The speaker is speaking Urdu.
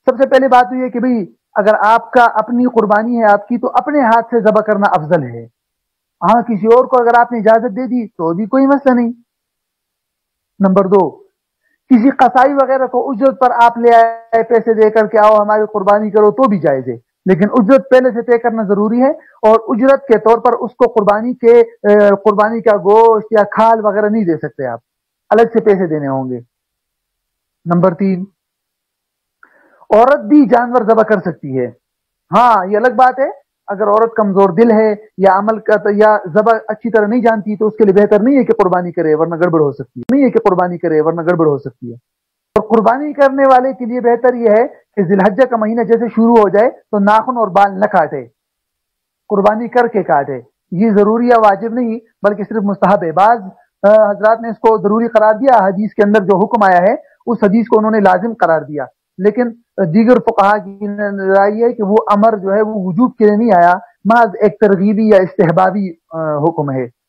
سب سے پہلے بات تو یہ کہ بھئی اگر آپ کا اپنی قربانی ہے آپ کی تو اپنے ہاتھ سے ذبح کرنا افضل ہے. ہاں کسی اور کو اگر آپ نے اجازت دے دی تو بھی کوئی مسئلہ نہیں. نمبر 2، کسی قصائی وغیرہ کو اجرت پر آپ لے آئے پیسے دے کر کے آؤ ہماری قربانی کرو تو بھی جائز ہے، لیکن اجرت پہلے سے طے کرنا ضروری ہے، اور اجرت کے طور پر اس کو قربانی کا گوشت یا کھال وغیرہ نہیں دے سکتے، آپ الگ سے پیسے دینے ہوں گے. نمبر 3، عورت بھی جانور ذبح کر سکتی ہے. ہاں یہ الگ بات ہے، اگر عورت کمزور دل ہے یا عمل کا یا ذبح اچھی طرح نہیں جانتی تو اس کے لیے بہتر نہیں ہے کہ قربانی کرے ورنہ گڑبڑ ہو سکتی ہے. اور قربانی کرنے والے کے لیے بہتر یہ ہے کہ ذی الحجہ کا مہینہ جیسے شروع ہو جائے تو ناخن اور بال نہ کاٹے، قربانی کر کے کاٹے. یہ ضروری یا واجب نہیں بلکہ صرف مستحب ہے. بعض حضرات نے اس کو ضروری قرار دیا، حدیث کے اندر جو حکم آیا ہے اس حدیث کو انہوں نے لازم قرار دیا، لیکن دیگر فقہا کی رائے ہے کہ وہ امر جو ہے وہ وجوب کے لیے نہیں آیا، محض ایک ترغیبی یا استحبابی حکم ہے.